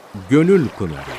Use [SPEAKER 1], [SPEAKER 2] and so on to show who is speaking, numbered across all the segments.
[SPEAKER 1] Gönül Pınarı.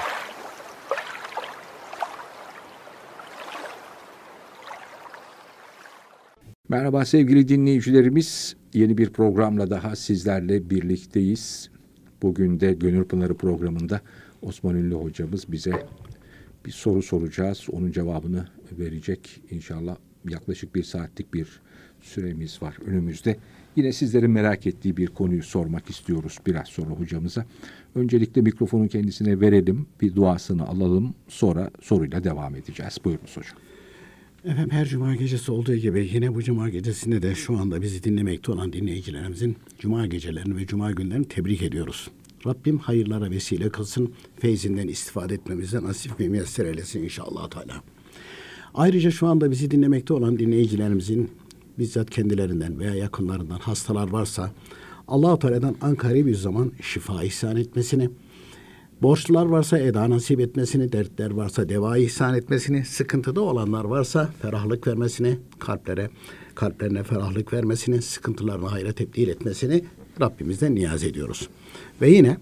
[SPEAKER 1] Merhaba sevgili dinleyicilerimiz. Yeni bir programla daha sizlerle birlikteyiz. Bugün de Gönül Pınarı programında Osman Ünlü hocamız bize bir soru soracağız. Onun cevabını verecek inşallah. Yaklaşık 1 saatlik bir süremiz var önümüzde. Yine sizlerin merak ettiği bir konuyu sormak istiyoruz biraz sonra hocamıza. Öncelikle mikrofonu kendisine verelim, bir duasını alalım, sonra soruyla devam edeceğiz. Buyurunuz hocam.
[SPEAKER 2] Efendim, her cuma gecesi olduğu gibi yine bu cuma gecesinde de şu anda bizi dinlemekte olan dinleyicilerimizin cuma gecelerini ve cuma günlerini tebrik ediyoruz. Rabbim hayırlara vesile kılsın, feyzinden istifade etmemize nasip ve müyesser eylesin inşallah Teala. Ayrıca şu anda bizi dinlemekte olan dinleyicilerimizin bizzat kendilerinden veya yakınlarından hastalar varsa Allah-u Teala'dan ankari bir zaman şifa ihsan etmesini, borçlular varsa eda nasip etmesini, dertler varsa deva ihsan etmesini, sıkıntıda olanlar varsa ferahlık vermesini, kalplerine ferahlık vermesini, sıkıntılarını hayra tebdil etmesini Rabbimizden niyaz ediyoruz. Ve yine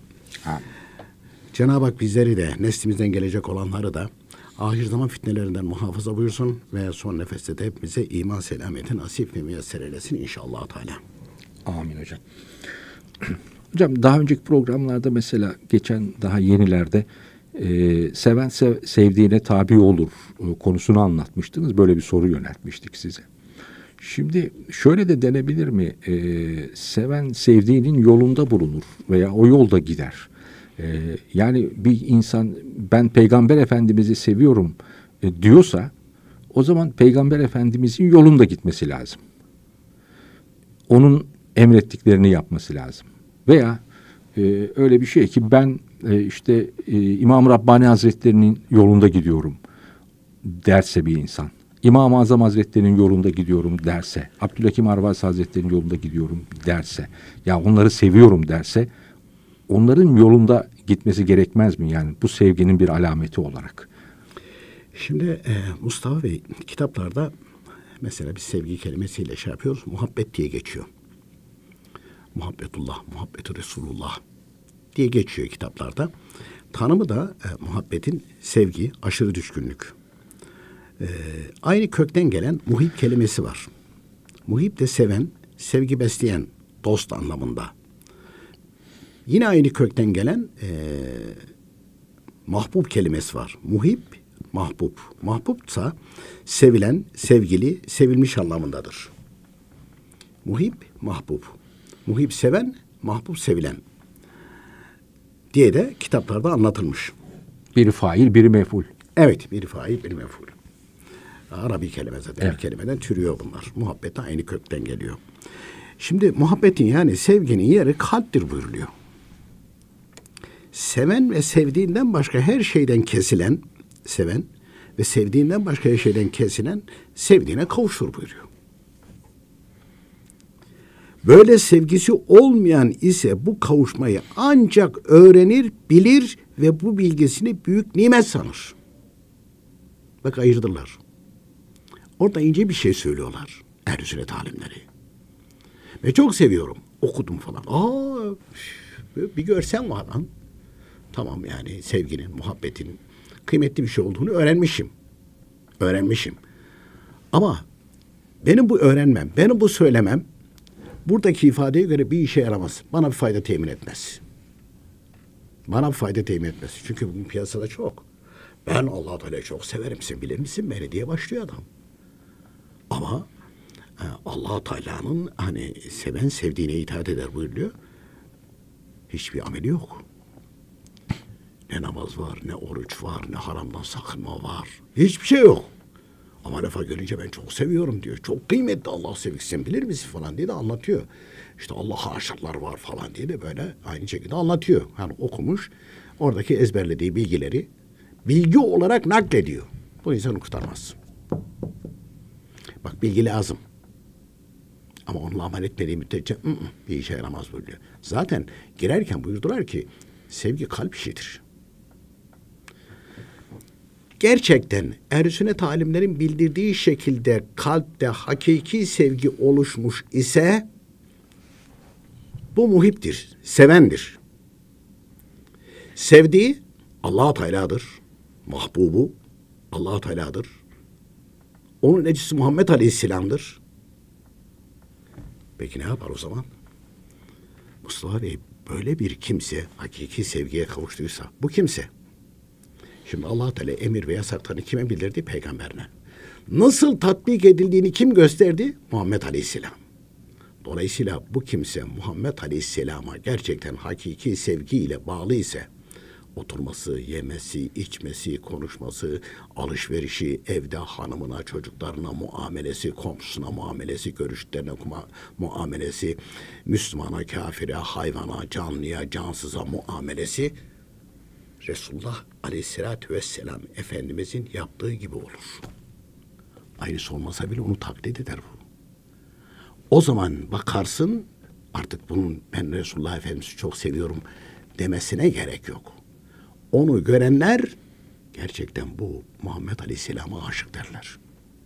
[SPEAKER 2] Cenab-ı Hak bizleri de neslimizden gelecek olanları da ahir zaman fitnelerinden muhafaza buyursun ve son nefeste de hepimize iman selameti nasip ve müyesser eylesin inşallah Teala.
[SPEAKER 1] Amin hocam. Hocam daha önceki programlarda mesela geçen daha yenilerde seven sevdiğine tabi olur konusunu anlatmıştınız. Böyle bir soru yöneltmiştik size. Şimdi şöyle de denebilir mi? Seven sevdiğinin yolunda bulunur veya o yolda gider. Yani bir insan ben Peygamber Efendimiz'i seviyorum diyorsa o zaman Peygamber Efendimiz'in yolunda gitmesi lazım. Onun emrettiklerini yapması lazım. Veya öyle bir şey ki ben İmam Rabbani Hazretleri'nin yolunda gidiyorum derse bir insan. İmam-ı Azam Hazretleri'nin yolunda gidiyorum derse, Abdülhakim Arvasi Hazretleri'nin yolunda gidiyorum derse, ya onları seviyorum derse, onların yolunda gitmesi gerekmez mi? Yani bu sevginin bir alameti olarak.
[SPEAKER 2] Şimdi Mustafa Bey, kitaplarda mesela bir sevgi kelimesiyle şey yapıyoruz, muhabbet diye geçiyor. Muhabbetullah, muhabbeti Resulullah diye geçiyor kitaplarda. Tanımı da muhabbetin sevgi, aşırı düşkünlük. Aynı kökten gelen muhib kelimesi var. Muhib de seven, sevgi besleyen, dost anlamında. Yine aynı kökten gelen mahbub kelimesi var. Muhib, mahbub. Mahbubsa sevilen, sevgili, sevilmiş anlamındadır. Muhib, mahbub. Muhib seven, mahbub sevilen diye de kitaplarda anlatılmış.
[SPEAKER 1] Biri fail, biri mef'ul.
[SPEAKER 2] Evet, biri fail, biri mef'ul. Arabi kelime zaten.
[SPEAKER 1] Evet.
[SPEAKER 2] Bir kelimeden türüyor bunlar. Muhabbet de aynı kökten geliyor. Şimdi muhabbetin yani sevginin yeri kalptir buyuruluyor. Seven ve sevdiğinden başka her şeyden kesilen, seven ve sevdiğinden başka her şeyden kesilen sevdiğine kavuşur buyuruyor. Böyle sevgisi olmayan ise bu kavuşmayı ancak öğrenir, bilir ve bu bilgisini büyük nimet sanır. Bak ayırdılar. Orada ince bir şey söylüyorlar. Ehl-i sünnet alimleri. Ve çok seviyorum. Okudum falan. Bir görsen var lan. Tamam yani sevginin, muhabbetin kıymetli bir şey olduğunu öğrenmişim. Ama benim bu öğrenmem, benim bu söylemem buradaki ifadeye göre bir işe yaramaz. Bana bir fayda temin etmez. Çünkü bugün piyasada çok. Ben Allah-u Teala'yı çok severim. Sen bilir misin beni diye başlıyor adam. Ama Allah-u Teala'nın hani seven sevdiğine itaat eder buyuruyor. Hiçbir ameli yok. Ne namaz var, ne oruç var, ne haramdan sakınma var. Hiçbir şey yok. Ama lafa gelince ben çok seviyorum diyor. Çok kıymetli Allah sevgisi, sen bilir misin falan diye de anlatıyor. İşte Allah'a aşıklar var falan diye de böyle aynı şekilde anlatıyor. Yani okumuş, oradaki ezberlediği bilgileri bilgi olarak naklediyor. Bu insanı kurtarmaz. Bak bilgi lazım. Ama onunla amel etmediği müddetçe bir işe yaramaz buyuruyor. Zaten girerken buyurdular ki sevgi kalp işidir. Gerçekten ehl-i sünnet alimlerin bildirdiği şekilde kalpte hakiki sevgi oluşmuş ise bu muhiptir, sevendir. Sevdiği Allah-u Teala'dır. Mahbubu Allah-u Teala'dır. Onun elçisi Muhammed Aleyhisselam'dır. Peki ne yapar o zaman? Mustafa Bey, böyle bir kimse hakiki sevgiye kavuştuysa, bu kimse, şimdi Allah Teala emir ve yasaklarını kime bildirdi? Peygamberine. Nasıl tatbik edildiğini kim gösterdi? Muhammed Aleyhisselam. Dolayısıyla bu kimse Muhammed Aleyhisselam'a gerçekten hakiki sevgiyle bağlı ise, oturması, yemesi, içmesi, konuşması, alışverişi, evde hanımına, çocuklarına muamelesi, komşusuna muamelesi, görüşlerine muamelesi, Müslümana, kafire, hayvana, canlıya, cansıza muamelesi, Resulullah Aleyhisselatü Vesselam Efendimizin yaptığı gibi olur. Aynısı olmasa bile onu taklit eder bu. O zaman bakarsın, artık bunun ben Resulullah Efendimiz'i çok seviyorum demesine gerek yok. Onu görenler gerçekten bu Muhammed Aleyhisselam'a aşık derler.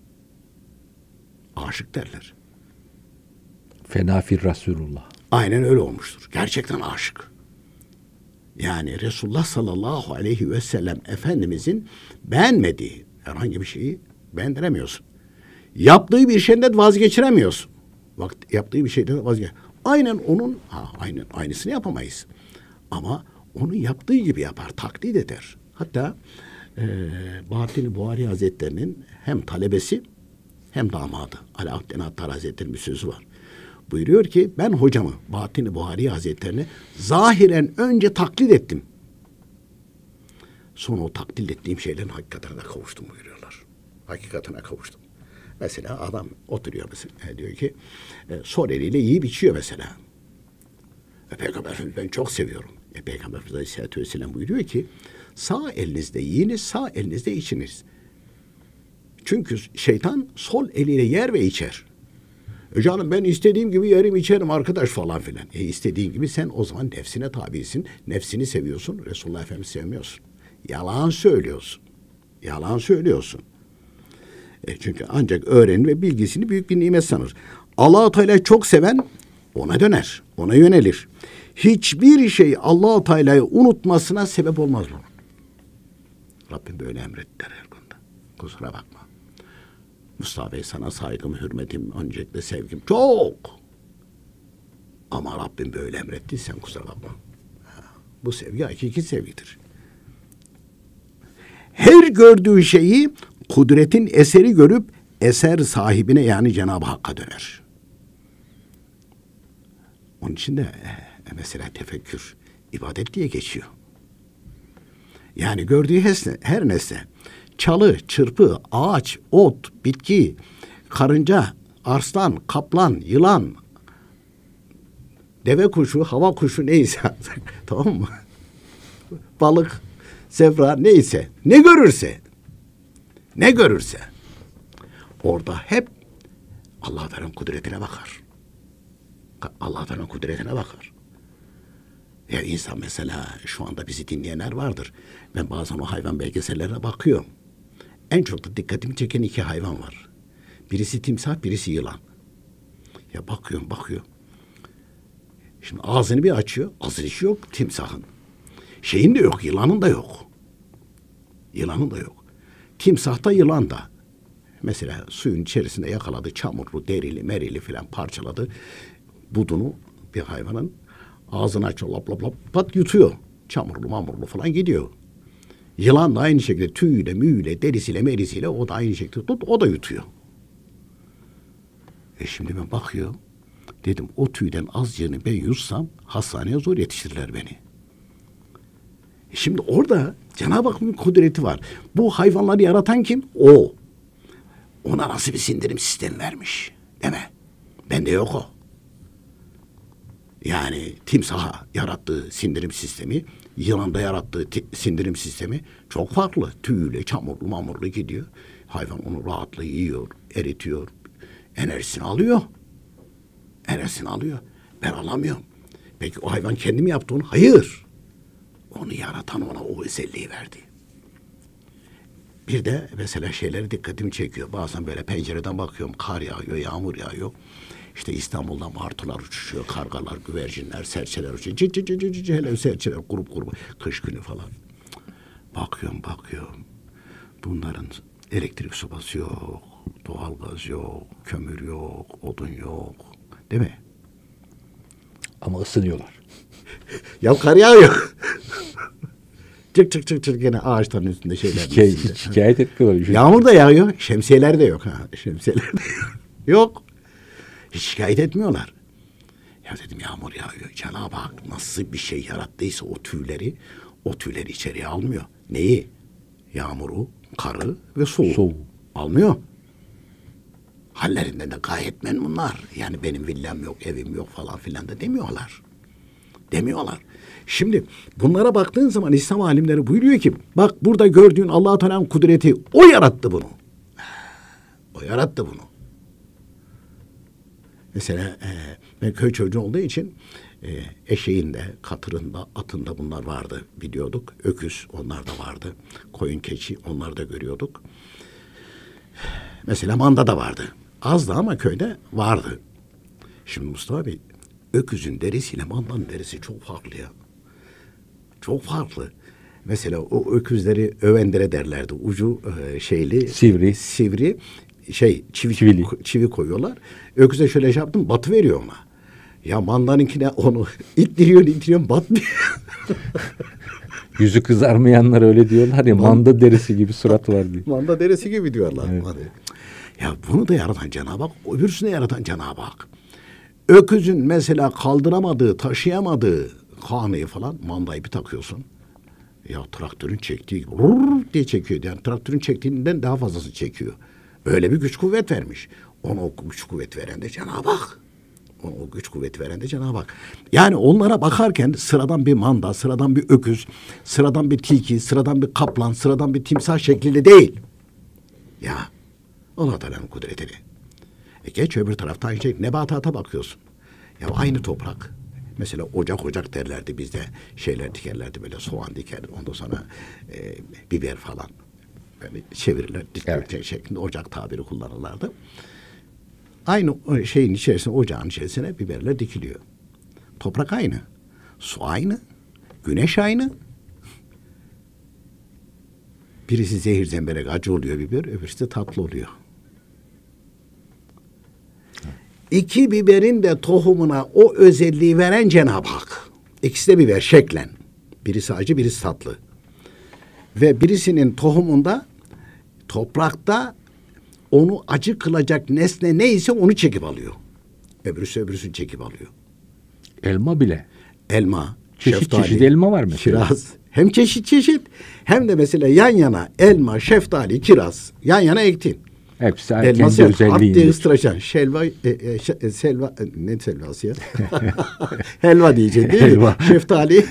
[SPEAKER 2] Aşık derler.
[SPEAKER 1] Fenafir Resulullah.
[SPEAKER 2] Aynen öyle olmuştur. Gerçekten aşık. Yani Resulullah sallallahu aleyhi ve sellem Efendimizin beğenmediği herhangi bir şeyi beğendiremiyorsun. Yaptığı bir şeyden vazgeçiremiyorsun. Yaptığı bir şeyden aynen onun aynısını yapamayız. Ama onu yaptığı gibi yapar, taklit eder. Hatta Bahattin Buhari Hazretleri'nin hem talebesi hem damadı Alaaddin Attar Hazretleri'nin bir sözü var. Buyuruyor ki ben hocamı Bahattin Buhari Hazretleri'ni zahiren önce taklit ettim. Sonra o taklit ettiğim şeylerin hakikatine kavuştum buyuruyorlar. Hakikatine kavuştum. Mesela adam oturuyor mesela diyor ki sol eliyle yiyip içiyor mesela. Peygamber Efendimiz ben çok seviyorum. Peygamber Efendimiz Aleyhisselatü Vesselam buyuruyor ki sağ elinizde yiyiniz, sağ elinizde içiniz. Çünkü şeytan sol eliyle yer ve içer. Canım ben istediğim gibi yerim içerim arkadaş falan filan. İstediğin gibi sen o zaman nefsine tabisin. Nefsini seviyorsun. Resulullah Efendimiz sevmiyorsun. Yalan söylüyorsun. Yalan söylüyorsun. Çünkü ancak öğrenir ve bilgisini büyük bir nimet sanır. Allah-u Teala'yı çok seven ona döner. Ona yönelir. Hiçbir şey Allah-u Teala'yı unutmasına sebep olmaz bunun. Rabbim böyle emrettiler her konuda. Kusura bakma. Mustafa Bey sana saygım, hürmetim, öncelikle sevgim çok. Ama Rabbim böyle emretti, sen kusura bakma. Bu sevgi hakiki sevgidir. Her gördüğü şeyi kudretin eseri görüp eser sahibine yani Cenab-ı Hakk'a döner. Onun için de mesela tefekkür, ibadet diye geçiyor. Yani gördüğü her nesne, çalı, çırpı, ağaç, ot, bitki, karınca, arslan, kaplan, yılan, deve kuşu, hava kuşu neyse tamam mı? Balık, zebra neyse, ne görürse orada hep Allah Teala'nın kudretine bakar. Allah Teala'nın kudretine bakar. Ya insan mesela şu anda bizi dinleyenler vardır. Ben bazen o hayvan belgesellerine bakıyorum. En çok da dikkatimi çeken iki hayvan var. Birisi timsah, birisi yılan. Ya bakıyorum. Şimdi ağzını bir açıyor. Ağzı içi yok timsahın. Şeyin de yok, yılanın da yok. Timsah da yılan da. Mesela suyun içerisinde yakaladı, çamurlu, derili, merili filan parçaladı. Budunu bir hayvanın ağzını açıyor, lap pat yutuyor. Çamurlu, mamurlu falan gidiyor. Yılan da aynı şekilde tüyüyle, müyüyle, derisiyle, merisiyle o da aynı şekilde o da yutuyor. Şimdi ben bakıyorum. Dedim o tüyden azıcığını ben yutsam hastaneye zor yetiştirirler beni. Şimdi orada Cenab-ı Hakk'ın kudreti var. Bu hayvanları yaratan kim? O. Ona nasıl bir sindirim sistemi vermiş. Değil mi? Bende yok o. Yani timsaha yarattığı sindirim sistemi, yılanda yarattığı sindirim sistemi çok farklı. Tüyüyle, çamurlu, mamurlu gidiyor. Hayvan onu rahatla yiyor, eritiyor. Enerjisini alıyor. Ben alamıyorum. Peki o hayvan kendi mi yaptı onu? Hayır. Onu yaratan ona o özelliği verdi. Bir de mesela şeyleri dikkatimi çekiyor. Bazen böyle pencereden bakıyorum, kar yağıyor, yağmur yağıyor. İşte İstanbul'da martılar uçuşuyor, kargalar, güvercinler, serçeler uçuyor. Hele serçeler grup kış günü falan. Bakıyorum. Bunların elektrik sobası yok, doğalgaz yok, kömür yok, odun yok. Değil mi?
[SPEAKER 1] Ama ısınıyorlar.
[SPEAKER 2] Ya kar yağıyor. Çık gene ağaçların üstünde şeyler.
[SPEAKER 1] Şikayet etmiyorlar.
[SPEAKER 2] Yağmur da yağıyor. Şemsiyeler de yok. Şemsiyeler de yok. Hiç şikayet etmiyorlar. Ya dedim yağmur yağıyor. Cenab-ı Hak nasıl bir şey yarattıysa o tüyleri içeriye almıyor. Neyi? Yağmuru, karı ve soğuğu. Almıyor. Hallerinden de gayet memnunlar. Yani benim villam yok, evim yok falan filan da demiyorlar. Şimdi bunlara baktığın zaman İslam alimleri buyuruyor ki bak burada gördüğün Allah-u Teala'nın kudreti o yarattı bunu. Mesela ben köy çocuğu olduğu için eşeğinde, katırında, atında bunlar vardı biliyorduk. Öküz onlar da vardı. Koyun, keçi onları da görüyorduk. Mesela manda da vardı. Azdı ama köyde vardı. Şimdi Mustafa Bey, öküzün derisiyle mandanın derisi çok farklı ya. Çok farklı. Mesela o öküzleri övendire derlerdi. Ucu şeyli, sivri çivi koyuyorlar. Öküze şöyle yaptım, batı veriyor ona. Ya mandanınkine onu ittiriyorsun batmıyor.
[SPEAKER 1] Yüzü kızarmayanlar öyle diyorlar ya, manda derisi gibi surat var diye.
[SPEAKER 2] Manda derisi gibi diyorlar.
[SPEAKER 1] Evet.
[SPEAKER 2] Ya bunu da yaratan Cenab-ı Hak, öbürsünü yaratan Cenab-ı Hak. Öküzün mesela kaldıramadığı, taşıyamadığı kanıyı falan mandayı bir takıyorsun. Ya traktörün çektiği gibi diye çekiyor. Yani traktörün çektiğinden daha fazlası çekiyor. Öyle bir güç kuvvet vermiş. Ona o güç kuvvet veren de Cenab-ı Hak. Yani onlara bakarken sıradan bir manda, sıradan bir öküz, sıradan bir tilki, sıradan bir kaplan, sıradan bir timsah şeklinde değil. Ya Allah Teala'nın kudretini. Geç öbür tarafta aynı şey nebatata bakıyorsun. Ya aynı toprak. Mesela ocak derlerdi bizde. Şeyler dikerlerdi böyle, soğan diker. Ondan sonra biber falan. Böyle çevirirler. Evet. Şeklinde ocak tabiri kullanırlardı. Aynı şeyin içerisine, ocağın içerisine biberler dikiliyor. Toprak aynı. Su aynı. Güneş aynı. Birisi zehir zemberek acı oluyor biber, öbürüsü de tatlı oluyor. İki biberin de tohumuna o özelliği veren Cenab-ı Hak. İkisi de biber şeklen. Birisi acı, birisi tatlı. Ve birisinin tohumunda, toprakta onu acı kılacak nesne neyse onu çekip alıyor. Öbürüsü çekip alıyor.
[SPEAKER 1] Elma bile.
[SPEAKER 2] Elma,
[SPEAKER 1] şeftali, çeşit elma var mesela.
[SPEAKER 2] Kiraz. Hem çeşit hem de mesela yan yana elma, şeftali, kiraz yan yana ektin.
[SPEAKER 1] Hepsi kendi özelliğinde.
[SPEAKER 2] At ıstıraşan. Selva ne selvası ya? Helva diyeceksin değil mi? Şeftali.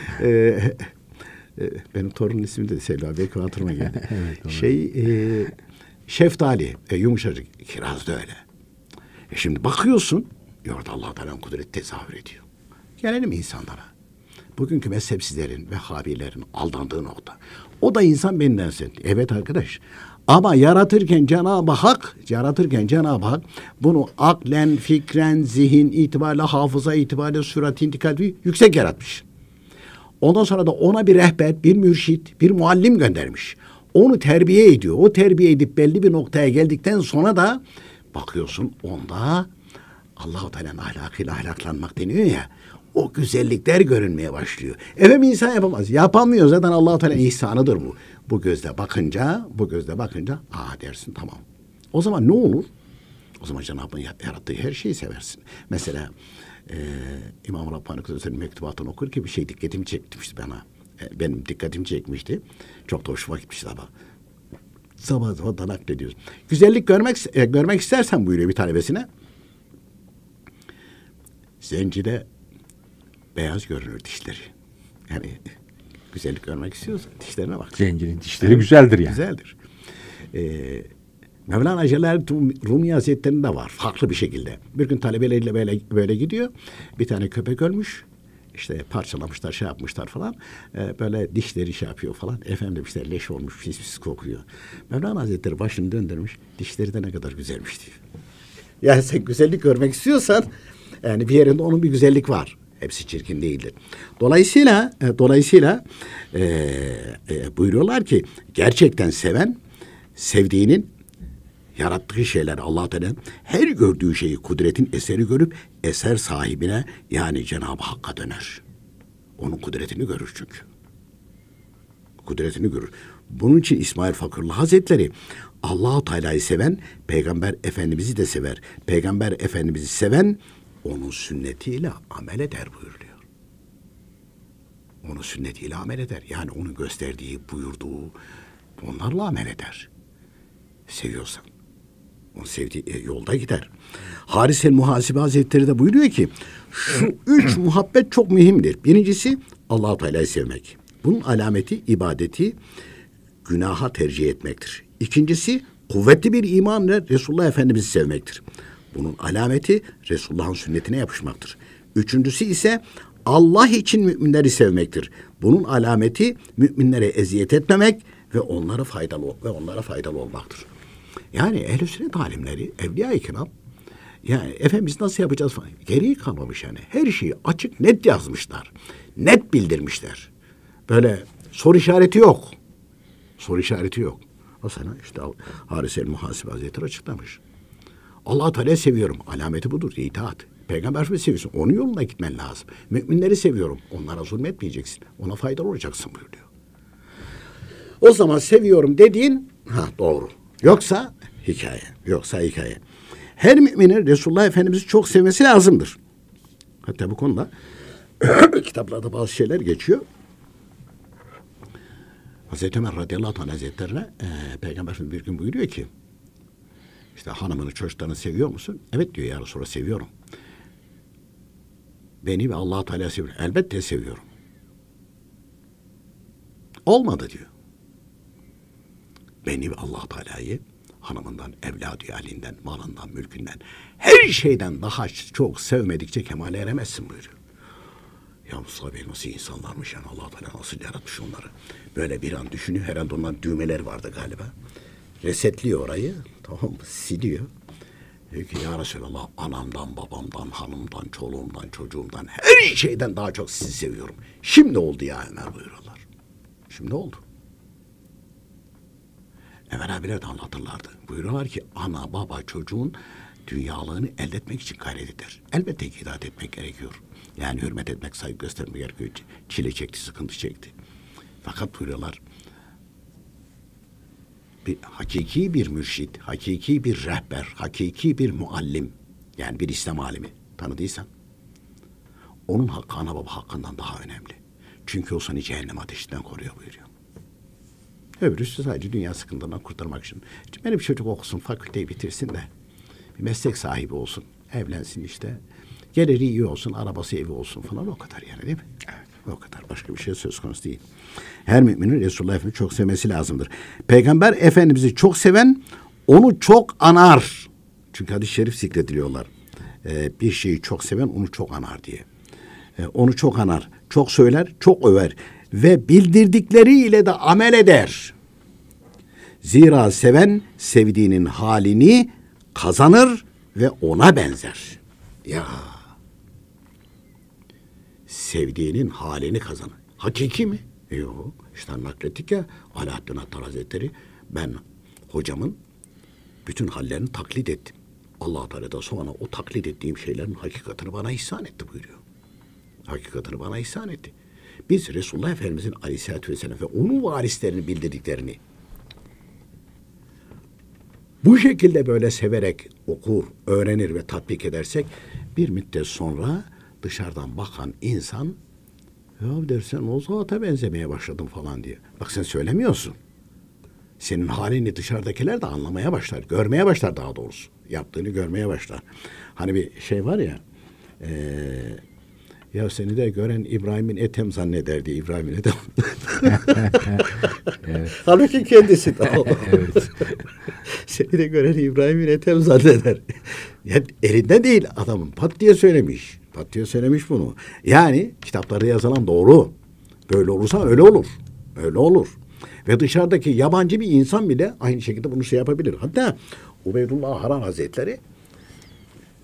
[SPEAKER 2] Benim torunun ismi de Selva. Belki hatırıma geldi. Evet, şeftali yumuşacık. Kiraz da öyle. Şimdi bakıyorsun. Orada Allah Teala'nın kudreti tezahür ediyor. Gelelim insanlara. Bugünkü mezhepsizlerin, Vehhabilerin aldandığı nokta. O da insan bendensin. Evet arkadaş. Ama yaratırken Cenab-ı Hak bunu aklen, fikren, zihin itibariyle, hafıza itibariyle, sürat intikali yüksek yaratmış. Ondan sonra da ona bir rehber, bir mürşit, bir muallim göndermiş. Onu terbiye ediyor. O terbiye edip belli bir noktaya geldikten sonra da bakıyorsun onda Allah-u Teala'nın ahlakıyla ahlaklanmak deniyor ya. O güzellikler görünmeye başlıyor. Evet, insan yapamaz. Yapamıyor. Zaten Allah-u Teala'nın ihsanıdır bu. Bu gözle bakınca dersin tamam. O zaman ne olur? O zaman Cenab-ı Hak yarattığı her şeyi seversin. Mesela İmam Rabbani Hazretleri'nin mektubatını okurken bir şey dikkatimi çekmişti bana. Benim dikkatimi çekmişti. Çok da hoşuma gitmişti ama. Sabah da naklediyoruz. Güzellik görmek istersen buyuruyor bir talebesine. Zencide beyaz görünür dişleri. Yani güzellik görmek istiyorsan dişlerine bak.
[SPEAKER 1] Zencinin dişleri güzeldir yani.
[SPEAKER 2] Güzeldir. Mevlana Celaleddin Rumi Hazretleri'nde var farklı bir şekilde. Bir gün talebeleriyle böyle gidiyor. Bir tane köpek ölmüş. İşte parçalamışlar, şey yapmışlar falan. Böyle dişleri şey yapıyor falan. Efendim işte leş olmuş, pis kokuyor. Mevlana Hazretleri başını döndürmüş. Dişleri de ne kadar güzelmiş diyor. Yani sen güzellik görmek istiyorsan yani bir yerinde onun bir güzellik var. Hepsi çirkin değildir. Dolayısıyla buyuruyorlar ki gerçekten seven sevdiğinin yarattığı şeyler Allah Teala her gördüğü şeyi kudretin eseri görüp eser sahibine yani Cenab-ı Hakk'a döner. Onun kudretini görür çünkü. Kudretini görür. Bunun için İsmail Fakırlı Hazretleri Allah-u Teala'yı seven Peygamber Efendimiz'i de sever. Peygamber Efendimiz'i seven onun sünnetiyle amel eder buyuruyor. Onun sünnetiyle amel eder. Yani onun gösterdiği, buyurduğu onlarla amel eder. Seviyorsan. Onun sevdiği yolda gider. Haris el-Muhasibe Hazretleri de buyuruyor ki şu 3 muhabbet çok mühimdir. Birincisi Allah-u Teala'yı sevmek. Bunun alameti ibadeti günaha tercih etmektir. İkincisi kuvvetli bir imanla Resulullah Efendimiz'i sevmektir. Bunun alameti Resulullah'ın sünnetine yapışmaktır. Üçüncüsü ise Allah için müminleri sevmektir. Bunun alameti müminlere eziyet etmemek ve onlara faydalı olmaktır. Yani ehl-i sünnet alimleri, evliya-i kiram, yani Efendimiz nasıl yapacağız falan. Geriye kalmamış yani. Her şeyi açık net yazmışlar. Net bildirmişler. Böyle soru işareti yok. Soru işareti yok. O sana işte Haris el-Muhasibe Hazretleri açıklamış. Allah-u Teala'yı seviyorum. Alameti budur. İtaat. Peygamber Efendimiz'i seviyorsun. Onun yoluna gitmen lazım. Müminleri seviyorum. Onlara zulmetmeyeceksin. Ona faydalı olacaksın buyuruyor. O zaman seviyorum dediğin doğru. Yoksa hikaye. Her müminin Resulullah Efendimiz'i çok sevmesi lazımdır. Hatta bu konuda kitaplarda bazı şeyler geçiyor. Hazreti Ömer radıyallahu anh hazretlerine Peygamber Efendimiz bir gün buyuruyor ki işte hanımını çocuklarını seviyor musun? Evet diyor ya Resulallah seviyorum. Beni ve Allah-u Teala seviyorum. Elbette seviyorum. Olmadı diyor. Beni ve Allah-u Teala'yı hanımından, evladı alinden, malından, mülkünden, her şeyden daha çok sevmedikçe kemale eremezsin buyuruyor. Ya Mustafa Bey nasıl insanlarmış yani Allah-u Teala nasıl yaratmış onları. Böyle bir an düşünüyor. Herhalde onların düğmeleri vardı galiba. Resetliyor orayı. Tamam mı? Siliyor. Diyor ki ya Resulallah anamdan, babamdan, hanımdan, çoluğumdan, çocuğumdan her şeyden daha çok sizi seviyorum. Şimdi oldu ya Ömer buyuruyorlar. Şimdi oldu. Ömer abiler de anlatırlardı. Buyuruyorlar ki ana, baba, çocuğun dünyalığını elde etmek için gayret eder. Elbette ki itaat etmek gerekiyor. Yani hürmet etmek, saygı göstermek gerekiyor. Çile çekti, sıkıntı çekti. Fakat buyuruyorlar hakiki bir mürşid, hakiki bir rehber, hakiki bir muallim, yani bir İslam alimi tanıdıysan onun hakkı ana baba hakkından daha önemli. Çünkü o seni cehennem ateşinden koruyor buyuruyor. Öbürüsü sadece dünya sıkıntından kurtarmak için. Benim çocuk okusun, fakülteyi bitirsin de bir meslek sahibi olsun, evlensin işte. Geliri iyi olsun, arabası evi olsun falan o kadar yani değil mi? Evet. O kadar. Başka bir şey söz konusu değil. Her müminin Resulullah Efendimiz'i çok sevmesi lazımdır. Peygamber Efendimiz'i çok seven onu çok anar. Çünkü hadis-i şerif zikrediliyorlar. Bir şeyi çok seven onu çok anar diye. Onu çok anar, çok söyler, çok över. Ve bildirdikleriyle de amel eder. Zira seven sevdiğinin halini kazanır ve ona benzer. Ya sevdiğinin halini kazanır. Hakiki mi? Yok. İşte naklettik ya Alaaddin Attar Hazretleri ben hocamın bütün hallerini taklit ettim. Allah-u Teala da sonra o taklit ettiğim şeylerin hakikatini bana ihsan etti buyuruyor. Hakikatini bana ihsan etti. Biz Resulullah Efendimizin aleyhissalatü vesselam ve onun varislerinin bildirdiklerini bu şekilde böyle severek okur, öğrenir ve tatbik edersek bir müddet sonra dışarıdan bakan insan ya dersen o zata benzemeye başladım falan diye. Bak sen söylemiyorsun. Senin halini dışarıdakiler de anlamaya başlar. Görmeye başlar daha doğrusu. Yaptığını görmeye başlar. Hani bir şey var ya ya seni de gören İbrahim'in Ethem zannederdi. İbrahim'in Ethem. Evet. Halbuki kendisi de o. Evet. Seni de gören İbrahim'in Ethem zanneder. Yani elinden değil adamın. Pat diye söylemiş. Pat diye söylemiş bunu. Yani kitaplarda yazılan doğru. Böyle olursa öyle olur. Öyle olur. Ve dışarıdaki yabancı bir insan bile aynı şekilde bunu şey yapabilir. Hatta Ubeydullah Haran Hazretleri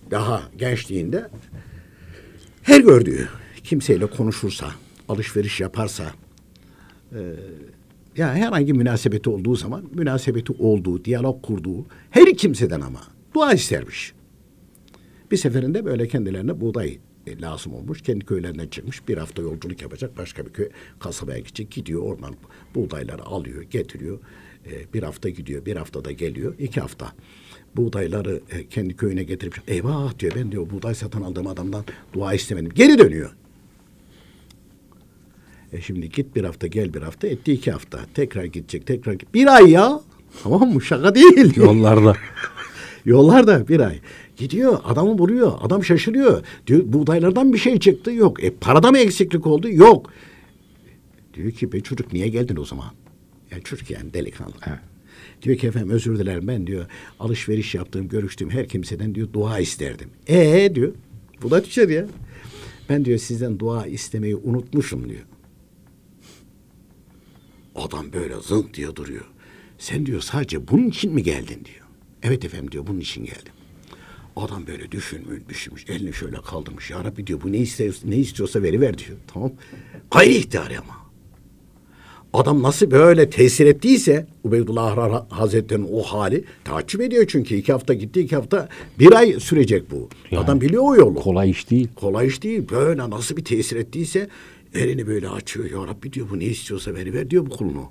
[SPEAKER 2] daha gençliğinde her gördüğü kimseyle konuşursa, alışveriş yaparsa, yani herhangi münasebeti olduğu zaman, münasebeti olduğu, diyalog kurduğu her kimseden ama dua istermiş. Bir seferinde böyle kendilerine buğday lazım olmuş. Kendi köylerinden çıkmış. Bir hafta yolculuk yapacak. Başka bir köy, kasabaya gidecek. Gidiyor oradan buğdayları alıyor, getiriyor. Bir hafta gidiyor, bir haftada geliyor. 2 hafta buğdayları kendi köyüne getirip eyvah diyor, ben diyor buğday satın aldığım adamdan dua istemedim. Geri dönüyor. Şimdi git bir hafta, gel bir hafta, etti 2 hafta. Tekrar gidecek, tekrar gidecek. 1 ay ya. Tamam mı? Şaka değil.
[SPEAKER 1] Yollarda.
[SPEAKER 2] Yollarda 1 ay. Gidiyor, adamı buluyor. Adam şaşırıyor. Diyor, buğdaylardan bir şey çıktı. Yok. Parada mı eksiklik oldu? Yok. Diyor ki, be çocuk niye geldin o zaman? Yani çocuk yani delikanlı.
[SPEAKER 1] Evet.
[SPEAKER 2] Diyor ki efendim özür dilerim, ben diyor alışveriş yaptığım, görüştüğüm her kimseden diyor dua isterdim. Diyor. Bu da düşer ya. Ben diyor sizden dua istemeyi unutmuşum diyor. Adam böyle zınk diye duruyor. Sen diyor sadece bunun için mi geldin diyor. Evet efendim diyor, bunun için geldim. Adam böyle düşünmüş, elini şöyle kaldırmış. Ya Rabbi diyor, bu ne istiyorsa veriver diyor. Tamam. Gayri ihtiyari ama. Adam nasıl böyle tesir ettiyse Ubeydullah Hazretleri'nin o hali takip ediyor çünkü 2 hafta gitti, 2 hafta 1 ay sürecek bu. Yani, adam biliyor o yolu.
[SPEAKER 1] Kolay iş değil.
[SPEAKER 2] Kolay iş değil. Böyle nasıl bir tesir ettiyse elini böyle açıyor. Ya Rabbi diyor, bu ne istiyorsa veriver diyor bu kulunu.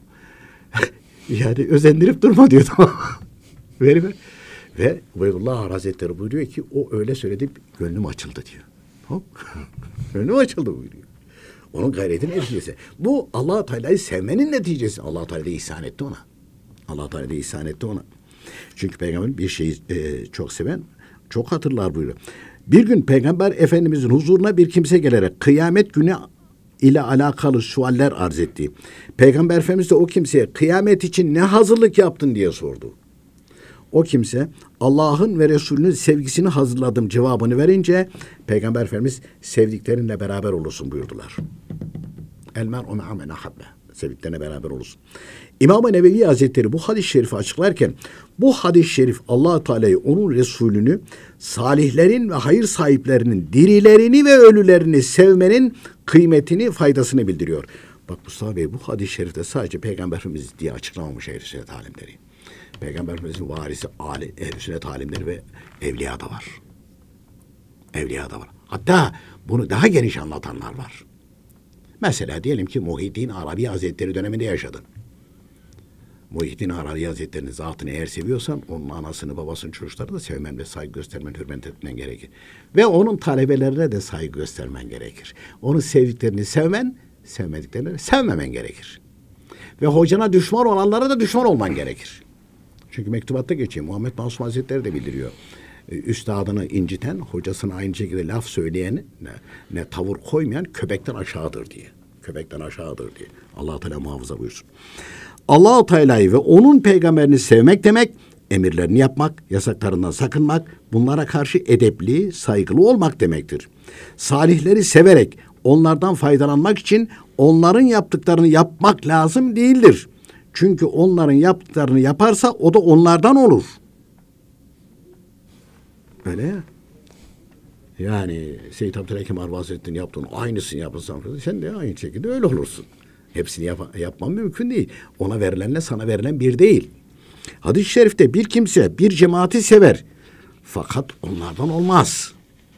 [SPEAKER 2] Yani özendirip durma diyor, tamam. Veriver. Ve Ubeydullah Hazretleri buyuruyor ki o öyle söyledi, gönlüm açıldı diyor. Tamam. Gönlüm açıldı buyuruyor. Onun gayretinin neticesi. Bu Allah-u Teala'yı sevmenin neticesi. Allah-u Teala da ihsan etti ona. Allah-u Teala da ihsan etti ona. Çünkü Peygamber bir şeyi çok seven, çok hatırlar buyuruyor. Bir gün Peygamber Efendimizin huzuruna bir kimse gelerek kıyamet günü ile alakalı sualler arz etti. Peygamber Efendimiz de o kimseye kıyamet için ne hazırlık yaptın diye sordu. O kimse Allah'ın ve Resulünün sevgisini hazırladım cevabını verince Peygamber Efendimiz sevdiklerinle beraber olursun buyurdular. El mer'u ma'a men ahabbe. Sevdiklerine beraber olursun. İmam-ı Nevevi Hazretleri bu hadis-i şerifi açıklarken bu hadis-i şerif Allah-u Teala'yı, onun Resulünü, salihlerin ve hayır sahiplerinin dirilerini ve ölülerini sevmenin kıymetini, faydasını bildiriyor. Bak Mustafa Bey, bu hadis-i şerifte sadece Peygamber Efendimiz diye açıklamamış ehl-i sünnet alimleri. Peygamber Efendimiz'in varisi ehl-i sünnet alimleri ve evliya da var. Evliya da var. Hatta bunu daha geniş anlatanlar var. Mesela diyelim ki Muhyiddin Arabi Hazretleri döneminde yaşadın. Muhyiddin Arabi Hazretleri'nin zatını eğer seviyorsan onun anasını, babasını, çocukları da sevmen ve saygı göstermen, hürmet etmen gerekir. Ve onun talebelerine de saygı göstermen gerekir. Onun sevdiklerini sevmen, sevmediklerini sevmemen gerekir. Ve hocana düşman olanlara da düşman olman gerekir. Çünkü mektubatta geçiyor. Muhammed Masum Hazretleri de bildiriyor. Üstadını inciten, hocasına aynı şekilde laf söyleyen, ne tavır koymayan köpekten aşağıdır diye. Köpekten aşağıdır diye. Allah-u Teala muhafaza buyursun. Allah-u Teala'yı ve onun peygamberini sevmek demek, emirlerini yapmak, yasaklarından sakınmak, bunlara karşı edepli, saygılı olmak demektir. Salihleri severek, onlardan faydalanmak için onların yaptıklarını yapmak lazım değildir. Çünkü onların yaptıklarını yaparsa o da onlardan olur. Öyle ya. Yani Seyyid Abdülhakim Arva Hazretleri'nin yaptığını aynısını yapırsan sen de aynı şekilde öyle olursun. Hepsini yapman mümkün değil. Ona verilenle sana verilen bir değil. Hadis-i şerifte bir kimse bir cemaati sever. Fakat onlardan olmaz.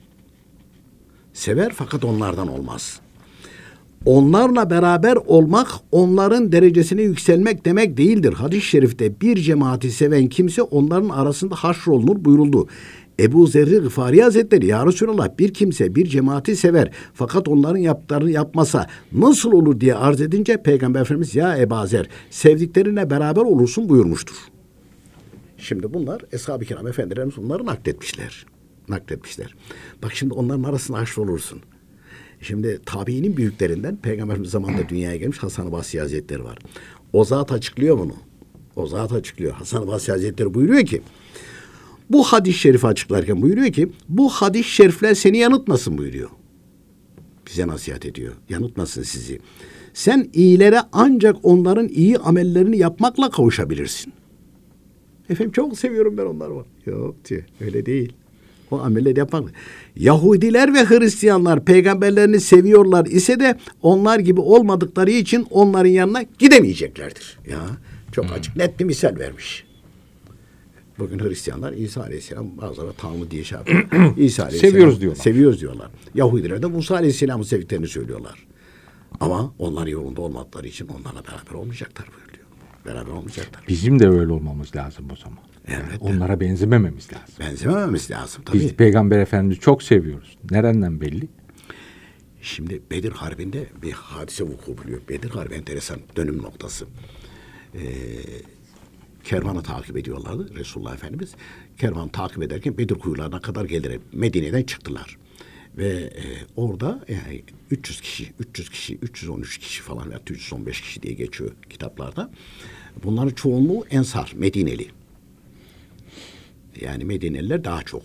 [SPEAKER 2] Sever fakat onlardan olmaz. Onlarla beraber olmak, onların derecesine yükselmek demek değildir. Hadis-i şerifte bir cemaati seven kimse onların arasında haşrolunur buyuruldu. Ebu Zerri Gıfari Hazretleri, ya Resulallah, bir kimse bir cemaati sever fakat onların yaptıklarını yapmasa nasıl olur diye arz edince Peygamber Efendimiz, ya Ebu Zer, sevdiklerine beraber olursun buyurmuştur. Şimdi bunlar Eshab-ı Kiram Efendilerimiz bunları nakletmişler. Bak şimdi onların arasında haşrolursun. Şimdi tabiinin büyüklerinden Peygamberimiz zamanında dünyaya gelmiş Hasan-ı Basri Hazretleri var. O zat açıklıyor bunu. Hasan-ı Basri Hazretleri buyuruyor ki, bu hadis-i şerifi açıklarken buyuruyor ki, bu hadis-i şerifler seni yanıltmasın buyuruyor. Bize nasihat ediyor. Yanıltmasın sizi. Sen iyilere ancak onların iyi amellerini yapmakla kavuşabilirsin. Efendim çok seviyorum ben onları var. Yok diyor. Öyle değil. O amelleri yapmak. Yahudiler ve Hristiyanlar peygamberlerini seviyorlar ise de onlar gibi olmadıkları için onların yanına gidemeyeceklerdir. Ya çok açık net bir misal vermiş. Bugün Hristiyanlar İsa Aleyhisselam bazıları Tanrı diye şey yapıyor. İsa Aleyhisselam
[SPEAKER 1] seviyoruz diyorlar.
[SPEAKER 2] Seviyoruz diyorlar. Yahudiler de Musa Aleyhisselam'ı sevdiklerini söylüyorlar. Ama onlar yolunda olmadıkları için onlarla beraber olmayacaklar buyuruyor. Beraber olmayacaklar.
[SPEAKER 1] Bizim de öyle olmamız lazım o zaman.
[SPEAKER 2] Evet.
[SPEAKER 1] Onlara benzemememiz lazım.
[SPEAKER 2] Benzemememiz lazım tabii.
[SPEAKER 1] Biz Peygamber Efendimiz'i çok seviyoruz. Nereden belli?
[SPEAKER 2] Şimdi Bedir Harbi'nde bir hadise vuku buluyor. Bedir Harbi enteresan dönüm noktası. Kervanı takip ediyorlardı Resulullah Efendimiz. Kervanı takip ederken Bedir kuyularına kadar geldiler. Medine'den çıktılar. Ve orada yani 300 kişi, 313 kişi falan veya 315 kişi diye geçiyor kitaplarda. Bunların çoğunluğu Ensar, Medineli. Yani Medineliler daha çok.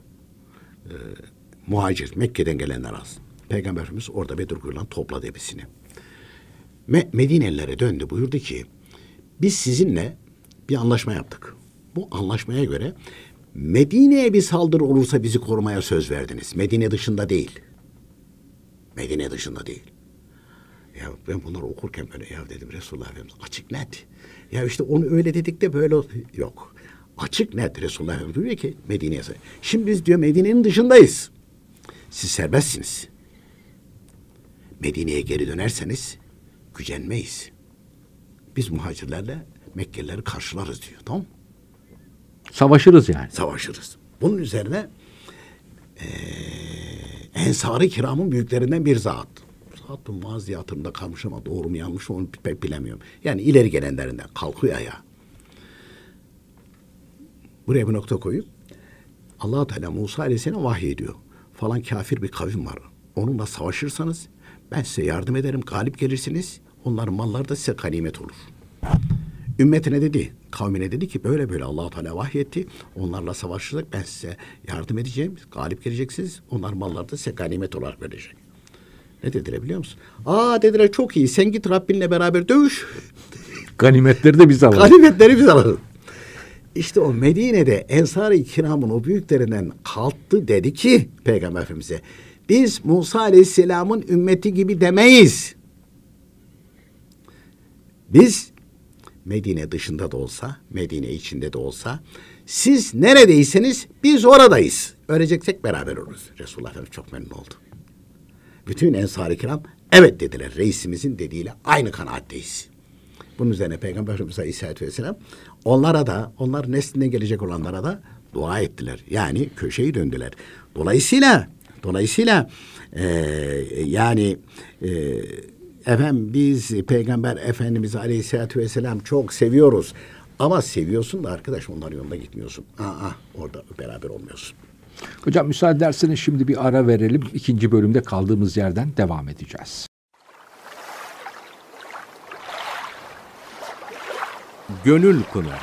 [SPEAKER 2] Muhacir, Mekke'den gelenler az. Peygamber Efendimiz orada Bedir kuyularına topladı hepsini. Medinelilere döndü, buyurdu ki biz sizinle bir anlaşma yaptık. Bu anlaşmaya göre Medine'ye bir saldırı olursa bizi korumaya söz verdiniz. Medine dışında değil. Medine dışında değil. Ya ben bunları okurken böyle ya dedim Resulullah Efendimiz açık net. Ya işte onu öyle dedik de böyle yok. Açık net Resulullah Efendimiz diyor ki Medine'ye. Şimdi biz diyor Medine'nin dışındayız. Siz serbestsiniz. Medine'ye geri dönerseniz gücenmeyiz. Biz muhacirlerle Mekkelileri karşılarız diyor. Tamam mı?
[SPEAKER 1] Savaşırız yani.
[SPEAKER 2] Savaşırız. Bunun üzerine Ensar-ı Kiram'ın büyüklerinden bir zat. Zat-ı Muaz diye hatırımda kalmış ama doğru mu yanlış mı onu pek bilemiyorum. Yani ileri gelenlerinden kalkıyor ayağa. Buraya bir nokta koyup Allah-u Teala Musa Aleyhisselam vahyediyor. Falan kafir bir kavim var. Onunla savaşırsanız ben size yardım ederim. Galip gelirsiniz. Onların malları da size ganimet olur. Ümmetine dedi, kavmine dedi ki böyle böyle Allah-u Teala vahyetti. Onlarla savaşırsak ben size yardım edeceğim. Galip geleceksiniz. Onların malları da size ganimet olarak verecek. Ne dediler biliyor musun? Aa dediler çok iyi. Sen git Rabbinle beraber dövüş.
[SPEAKER 1] Ganimetleri de biz alalım.
[SPEAKER 2] Ganimetleri biz alalım. İşte o Medine'de Ensar-ı Kiram'ın o büyüklerinden kalktı dedi ki Peygamber Efendimiz'e biz Musa Aleyhisselam'ın ümmeti gibi demeyiz. Biz Medine dışında da olsa, Medine içinde de olsa siz neredeyseniz biz oradayız. Öleceksek beraber oluruz. Resulullah Efendimiz çok memnun oldu. Bütün Ensar-ı Kiram evet dediler. Reisimizin dediğiyle aynı kanaatteyiz. Bunun üzerine Peygamber Efendimiz Aleyhisselatü Vesselam onlara da, onlar neslinden gelecek olanlara da dua ettiler. Yani köşeyi döndüler. Dolayısıyla efendim biz Peygamber Efendimiz Aleyhisselatü Vesselam çok seviyoruz. Ama seviyorsun da arkadaş onların yolunda gitmiyorsun. Orada beraber olmuyorsun.
[SPEAKER 1] Hocam müsaade ederseniz şimdi bir ara verelim. İkinci bölümde kaldığımız yerden devam edeceğiz.
[SPEAKER 3] Gönül Pınarı.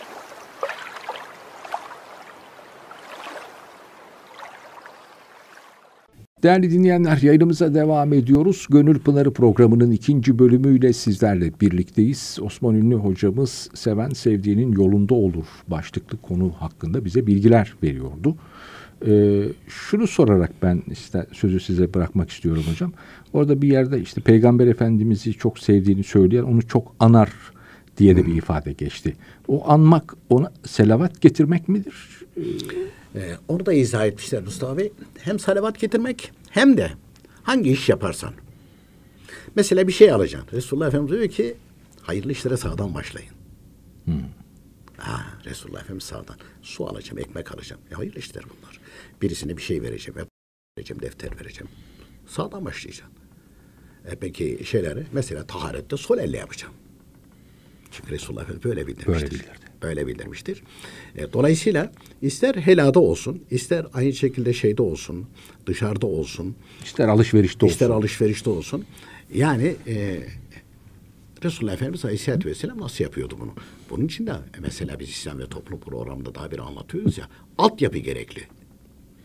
[SPEAKER 1] Değerli dinleyenler, yayınımıza devam ediyoruz. Gönül Pınarı programının ikinci bölümüyle sizlerle birlikteyiz. Osman Ünlü hocamız seven sevdiğinin yolunda olur başlıklı konu hakkında bize bilgiler veriyordu. Şunu sorarak ben sözü size bırakmak istiyorum hocam. Orada bir yerde işte Peygamber Efendimiz'i çok sevdiğini söyleyen onu çok anar diye de bir ifade geçti. O anmak, ona selavat getirmek midir?
[SPEAKER 2] Onu da izah etmişler Mustafa Bey. Hem salavat getirmek hem de hangi iş yaparsan. Mesela bir şey alacaksın. Resulullah Efendimiz diyor ki hayırlı işlere sağdan başlayın. Resulullah Efendimiz sağdan. Su alacağım, ekmek alacağım. Hayırlı işler bunlar. Birisine bir şey vereceğim. Defter vereceğim. Sağdan başlayacaksın. Peki şeyleri mesela taharette sol elle yapacağım. Çünkü Resulullah Efendimiz böyle bildirmiştir. Dolayısıyla ister helada olsun, ister aynı şekilde şeyde olsun, dışarıda olsun.
[SPEAKER 1] İster alışverişte olsun.
[SPEAKER 2] Yani Resulullah Efendimiz Aleyhisselatü Vesselam nasıl yapıyordu bunu? Bunun için de mesela biz İslam ve Toplum programında daha bir anlatıyoruz ya, altyapı gerekli.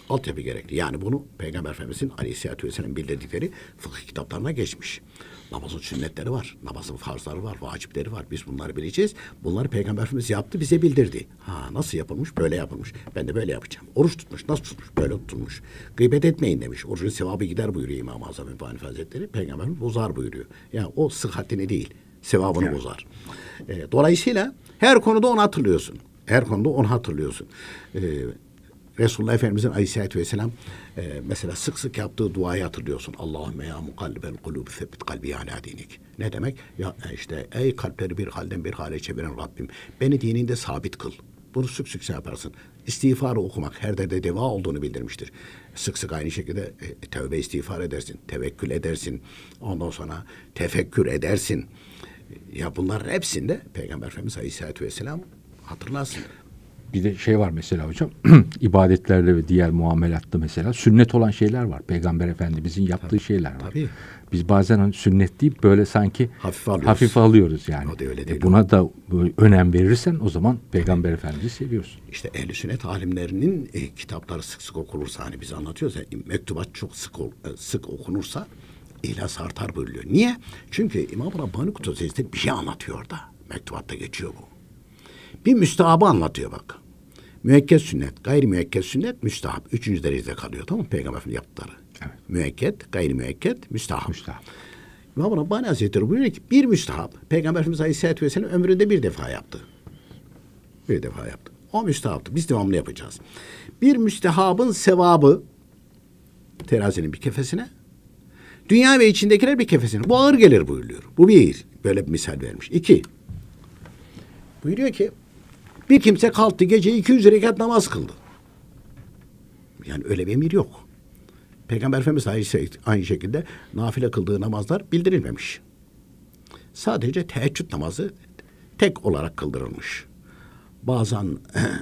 [SPEAKER 2] Altyapı gerekli. Yani bunu Peygamber Efendimiz'in Aleyhisselatü Vesselam bildirdikleri fıkıh kitaplarına geçmiş. Namazın sünnetleri var, namazın farzları var, vacipleri var. Biz bunları bileceğiz. Bunları Peygamber Efendimiz yaptı, bize bildirdi. Nasıl yapılmış? Böyle yapılmış. Ben de böyle yapacağım. Oruç tutmuş. Nasıl tutmuş? Böyle tutulmuş. Gıybet etmeyin demiş. Orucun sevabı gider buyuruyor İmam-ı Azam Ebu Hanife Hazretleri. Peygamber Efendimiz bozar buyuruyor. Yani o sıhhatini değil, sevabını bozar. Dolayısıyla her konuda onu hatırlıyorsun. Her konuda onu hatırlıyorsun. Resulullah Efendimizin Aleyhisselatü Vesselam mesela sık sık yaptığı duayı hatırlıyorsun. Allahümme ya mukallibel kulub sebbit kalbi ala dinik. Ne demek? Ya işte ey kalpleri bir halden bir hale çeviren Rabbim, beni dininde sabit kıl. Bunu sık sık yaparsın. İstiğfarı okumak her derde deva olduğunu bildirmiştir. Sık sık aynı şekilde tevbe istiğfar edersin, tevekkül edersin. Ondan sonra tefekkür edersin. Ya bunların hepsinde Peygamber Efendimiz Aleyhisselatü Vesselam hatırlarsın.
[SPEAKER 1] Bir de şey var mesela hocam, ibadetlerde ve diğer muamelatta mesela sünnet olan şeyler var. Peygamber Efendimizin yaptığı şeyler var.
[SPEAKER 2] Tabii.
[SPEAKER 1] Biz bazen hani sünnet deyip böyle sanki hafife alıyoruz yani.
[SPEAKER 2] O da öyle değil.
[SPEAKER 1] Buna da önem verirsen o zaman Peygamber Efendimiz'i seviyorsun.
[SPEAKER 2] İşte ehl-i sünnet alimlerinin kitapları sık sık okunursa, hani biz anlatıyoruz ya, mektubat çok sık okunursa ihlas artar buyuruyor. Niye? Çünkü İmam-ı Rabbani Kutuzeyiz'de bir şey anlatıyor orada. Mektubatta geçiyor bu. Bir müstehabı anlatıyor bak. Müekked sünnet, gayri müekked sünnet, müstahap. 3. derecede kalıyor, tamam mı? Peygamber Efendimiz yaptıkları. Evet. Müekked, gayri müekked, müstahap. İmam Rabbani Hazretleri buyuruyor ki bir müstahap Peygamber Efendimiz Aleyhisselatü Vesselam ömründe bir defa yaptı. Bir defa yaptı. O müstahaptı. Biz devamlı yapacağız. Bir müstehabın sevabı terazinin bir kefesine, dünya ve içindekiler bir kefesine. Bu ağır gelir buyuruyor. Bu bir. Böyle bir misal vermiş. 2. Buyuruyor ki bir kimse kalktı gece 200 rekat namaz kıldı. Yani öyle bir emir yok. Peygamber Efendimiz aynı şekilde nafile kıldığı namazlar bildirilmemiş. Sadece teheccüd namazı tek olarak kıldırılmış. Bazen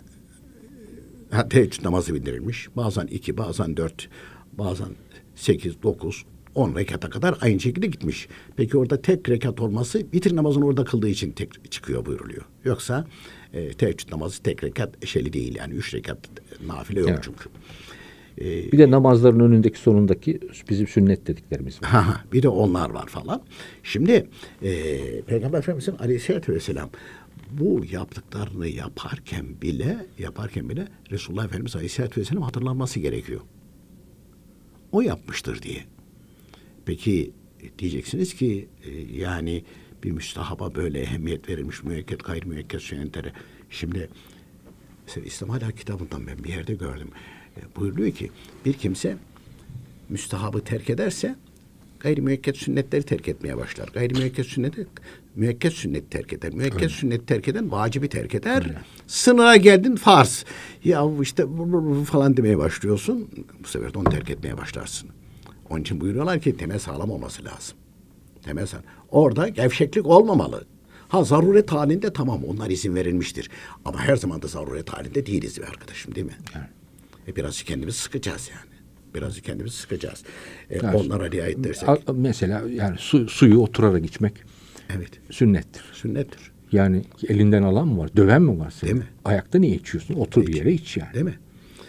[SPEAKER 2] teheccüd namazı bildirilmiş. Bazen 2, bazen 4, bazen 8, 9, 10 rekata kadar aynı şekilde gitmiş. Peki orada tek rekat olması vitir namazını orada kıldığı için tek çıkıyor buyuruluyor. Yoksa teheccüd namazı tek rekat şeyli değil, yani 3 rekat nafile yok çünkü.
[SPEAKER 1] Bir de namazların önündeki sonundaki bizim sünnet dediklerimiz var.
[SPEAKER 2] Bir de onlar var falan. Şimdi Peygamber Efendimiz'in Aleyhisselatü Vesselam bu yaptıklarını yaparken bile Resulullah Efendimiz Aleyhisselatü Vesselam hatırlanması gerekiyor. O yapmıştır diye. Peki diyeceksiniz ki yani bir müstahaba böyle ehemmiyet verilmiş, müekked gayri müekked sünnetlere. Şimdi mesela İslam Ahlak kitabından ben bir yerde gördüm. Buyuruyor ki bir kimse müstahabı terk ederse gayri müekked sünnetleri terk etmeye başlar. Gayri müekked sünneti müekked sünneti terk eder. Müekked sünneti terk eden vacibi terk eder. Öyle. Sınıra geldin farz. Ya işte falan demeye başlıyorsun. Bu sefer de onu terk etmeye başlarsın. Onun için buyuruyorlar ki temel sağlam olması lazım. Temel sağlam. Orada gevşeklik olmamalı. Zaruret halinde tamam, onlar izin verilmiştir. Ama her zaman da zaruret halinde değiliz be arkadaşım, değil mi? Evet. Biraz kendimizi sıkacağız yani. Biraz kendimizi sıkacağız. Onlara riayet edersek.
[SPEAKER 1] Mesela yani suyu oturarak içmek sünnettir.
[SPEAKER 2] Sünnettir.
[SPEAKER 1] Yani elinden alan mı var? Döven mi var senin?
[SPEAKER 2] Değil mi?
[SPEAKER 1] Ayakta niye içiyorsun? Otur bir yere iç yani.
[SPEAKER 2] Değil mi?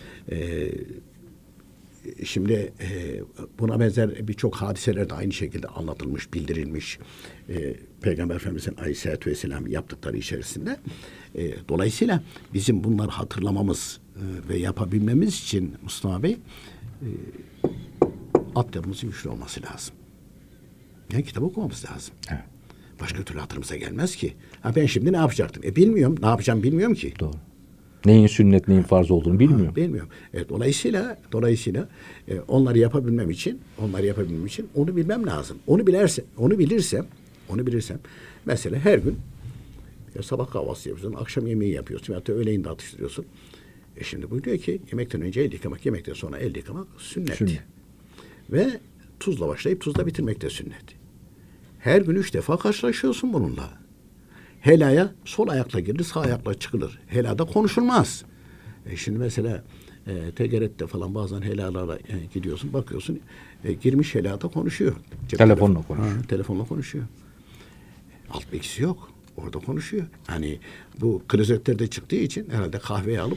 [SPEAKER 2] Şimdi buna benzer birçok hadiseler de aynı şekilde anlatılmış, bildirilmiş. Peygamber Efendimiz'in Aleyhisselatü Vesselam yaptıkları içerisinde. Dolayısıyla bizim bunları hatırlamamız ve yapabilmemiz için Mustafa Bey altyapımızın güçlü olması lazım. Yani kitap okumamız lazım. Evet. Başka türlü hatırımıza gelmez ki. Ben şimdi ne yapacaktım? Bilmiyorum. Ne yapacağım bilmiyorum ki.
[SPEAKER 1] Doğru. Neyin sünnet, neyin farz olduğunu bilmiyorum.
[SPEAKER 2] Bilmiyorum. Dolayısıyla onları yapabilmem için onu bilmem lazım. Onu bilirsem mesela her gün sabah kahvaltısı yapıyorsun, akşam yemeği yapıyorsun, hatta öğleyin de atıştırıyorsun. Şimdi buyuruyor ki yemekten önce el yıkamak, yemekten sonra el yıkamak sünnet. Ve tuzla başlayıp tuzla bitirmek de sünnet. Her gün 3 defa karşılaşıyorsun bununla. Helaya sol ayakla girilir, sağ ayakla çıkılır. Helada konuşulmaz. Şimdi mesela TGRT'de falan bazen helalara gidiyorsun, bakıyorsun girmiş helada konuşuyor. Telefonla konuşuyor. Alt bilgisi yok. Orada konuşuyor. Hani bu klozetlerde çıktığı için herhalde kahveyi alıp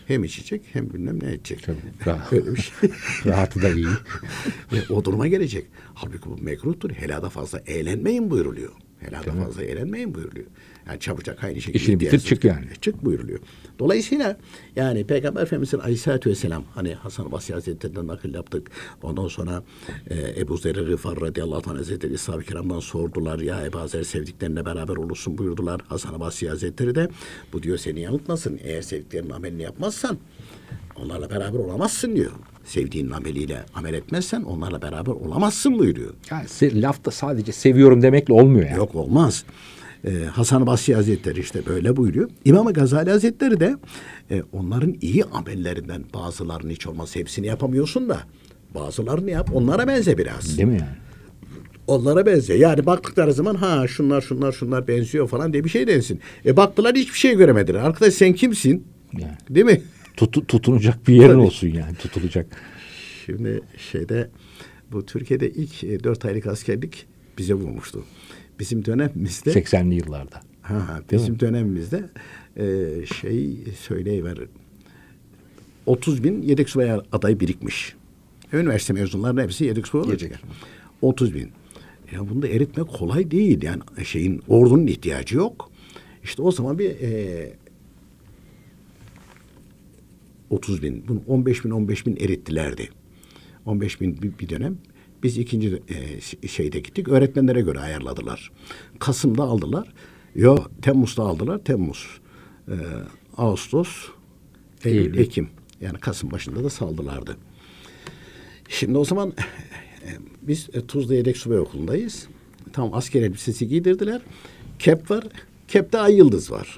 [SPEAKER 2] Hem içecek hem bilmem ne edecek.
[SPEAKER 1] Tabii,
[SPEAKER 2] Öyle bir şey.
[SPEAKER 1] Rahatı da iyi.
[SPEAKER 2] O duruma gelecek. Halbuki bu mekruhtur. Helada fazla eğlenmeyin buyuruluyor. Helada fazla eğlenmeyin buyuruluyor. Yani çabucak aynı şekilde.
[SPEAKER 1] İşini bitir çık yani.
[SPEAKER 2] Çık buyuruluyor. Dolayısıyla yani Peygamber Efendimiz'in Aleyhisselatü Vesselam hani Hasan Basri Hazretleri'nden nakil yaptık. Ondan sonra Ebu Zer Gıfar radıyallahu anh Hazretleri İshab-ı Kiram'dan sordular. Ya Ebu Zer sevdiklerine beraber olursun buyurdular. Hasan Basri Hazretleri de bu diyor seni yanıltmasın. Eğer sevdiklerinin amelini yapmazsan onlarla beraber olamazsın diyor. Sevdiğinin ameliyle amel etmezsen onlarla beraber olamazsın buyuruyor.
[SPEAKER 1] Yani lafta sadece seviyorum demekle olmuyor yani.
[SPEAKER 2] Yok olmaz. Hasan Basri Hazretleri işte böyle buyuruyor. İmam-ı Gazali Hazretleri de onların iyi amellerinden bazılarını hiç olmazsa hepsini yapamıyorsun da bazılarını yap onlara benze biraz.
[SPEAKER 1] Değil mi yani?
[SPEAKER 2] Onlara benze. Yani baktıkları zaman ha şunlar benziyor falan diye bir şey densin. Baktılar hiçbir şey göremediler. Arkadaş sen kimsin?
[SPEAKER 1] Yani.
[SPEAKER 2] Değil mi?
[SPEAKER 1] Tutunacak bir yerin
[SPEAKER 2] Tabii.
[SPEAKER 1] olsun yani tutulacak.
[SPEAKER 2] Şimdi bu Türkiye'de ilk 4 aylık askerlik bize vurmuştu. Bizim dönemimizde
[SPEAKER 1] 80'li yıllarda.
[SPEAKER 2] Bizim dönemimizde söyleyiver 30.000 yedek subay adayı birikmiş. Üniversite mezunlarının hepsi yedek subay olacak. 30.000. Ya bunu da eritmek kolay değil. Yani ordunun ihtiyacı yok. İşte o zaman bir 30.000. Bunu 15.000 erittilerdi. 15.000 bir dönem. Biz ikinci şeyde gittik. Öğretmenlere göre ayarladılar. Kasım'da aldılar. Temmuz'da aldılar. Temmuz, Ağustos, Eylül, Ekim. Yani Kasım başında da saldılardı. Şimdi o zaman biz Tuzla Yedek Subay Okulu'ndayız. Tam asker elbisesi giydirdiler. Kep var. Kepte ay yıldız var.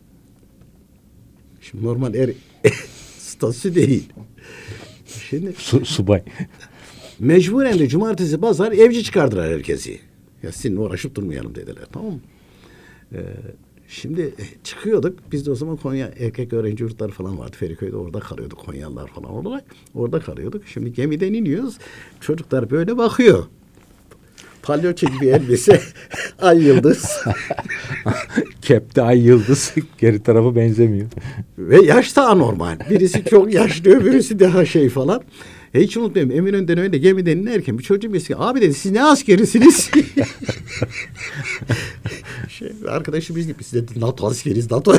[SPEAKER 2] Şimdi normal statüsü değil. Şimdi
[SPEAKER 1] subay.
[SPEAKER 2] Mecburen de cumartesi pazar evci çıkardılar herkesi. Ya sizinle uğraşıp durmayalım dediler, tamam mı? Şimdi çıkıyorduk. Biz de o zaman Konya erkek öğrenci yurtları falan vardı. Feriköy'de orada kalıyorduk. Konyalılar falan olarak. Orada kalıyorduk. Şimdi gemiden iniyoruz. Çocuklar böyle bakıyor. Palyaço gibi elbise. Ay yıldız.
[SPEAKER 1] Kepte ay yıldız. Geri tarafı benzemiyor.
[SPEAKER 2] Ve yaş da anormal. Birisi çok yaşlı, öbürüsü daha falan. Hiç unutmuyorum. Eminönü'nden öyle gemiden inerken bir çocuğum dedi ki abi dedi siz ne askerisiniz? Arkadaşım biz dedi NATO askeriz. NATO.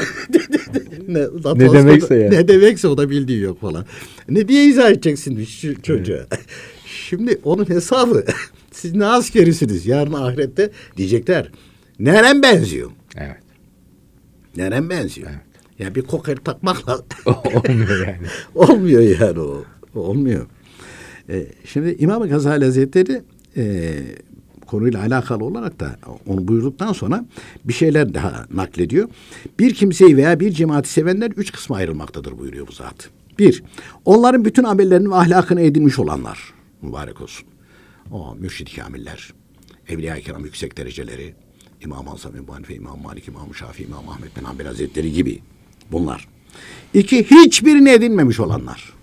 [SPEAKER 1] Ne demekse yani.
[SPEAKER 2] Ne demekse o da bildiği yok falan. Ne diye izah edeceksin çocuğa? Şimdi onun hesabı siz ne askerisiniz? Yarın ahirette diyecekler. Nerem benziyor?
[SPEAKER 1] Evet.
[SPEAKER 2] Nerem benziyor? Evet. Ya bir koker takmakla
[SPEAKER 1] olmuyor yani.
[SPEAKER 2] Olmuyor yani o. Olmuyor. Şimdi İmam-ı Gazali Hazretleri konuyla alakalı olarak da onu buyurduktan sonra bir şeyler daha naklediyor. Bir kimseyi veya bir cemaati sevenler 3 kısma ayrılmaktadır buyuruyor bu zat. 1. Onların bütün amellerini ve ahlakını edinmiş olanlar. Mübarek olsun. O mürşid-i kamiller, Evliya-i Kiram yüksek dereceleri, İmam-ı Azam, Ebu Hanife, İmam Malik, İmam Şafii, İmam Ahmet bin Hanbel Hazretleri gibi bunlar. 2. Hiçbirini edinmemiş olanlar.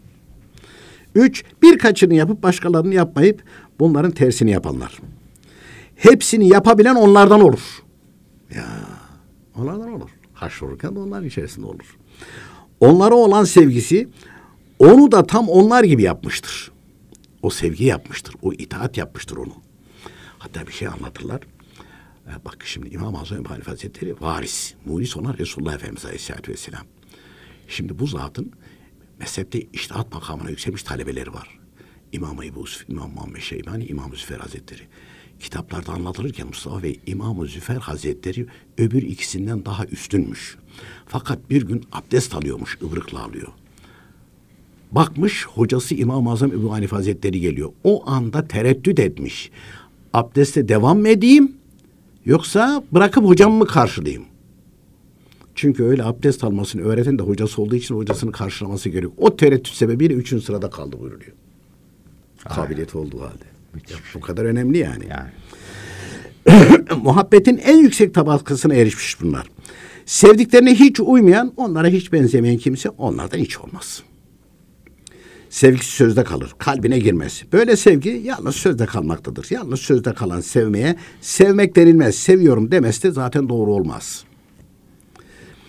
[SPEAKER 2] 3. Birkaçını yapıp başkalarını yapmayıp bunların tersini yapanlar. Hepsini yapabilen onlardan olur. Ya onlardan olur. Haşrolurken de onların içerisinde olur. Onlara olan sevgisi onu da tam onlar gibi yapmıştır. O sevgi yapmıştır. O itaat yapmıştır onu. Hatta bir şey anlatırlar. Bak şimdi İmam-ı Azam Ebu Hanife Hazretleri varis. Muris olan Resulullah Efendimiz Aleyhisselatü Vesselam. Şimdi bu zatın mezhepte içtihat makamına yükselmiş talebeleri var. İmam-ı Ebu Yusuf, İmam Muhammed Şeybani, İmam-ı Züfer Hazretleri. Kitaplarda anlatılırken Mustafa Bey, İmam-ı Züfer Hazretleri öbür ikisinden daha üstünmüş. Fakat bir gün abdest alıyormuş, ıbrıkla alıyor. Bakmış hocası İmam-ı Azam Ebu Hanife Hazretleri geliyor. O anda tereddüt etmiş. Abdeste devam mı edeyim yoksa bırakıp hocamı mı karşılayayım? Çünkü öyle abdest almasını öğreten de hocası olduğu için hocasını karşılaması gerekiyor. O tereddüt sebebiyle 3. sırada kaldı buyuruyor. Kabiliyeti olduğu halde. Ya, bu kadar önemli yani. Muhabbetin en yüksek tabakasına erişmiş bunlar. Sevdiklerine hiç uymayan, onlara hiç benzemeyen kimse onlardan hiç olmaz. Sevgisi sözde kalır, kalbine girmez. Böyle sevgi yalnız sözde kalmaktadır. Yalnız sözde kalan sevmeye sevmek denilmez. Seviyorum demesi de zaten doğru olmaz.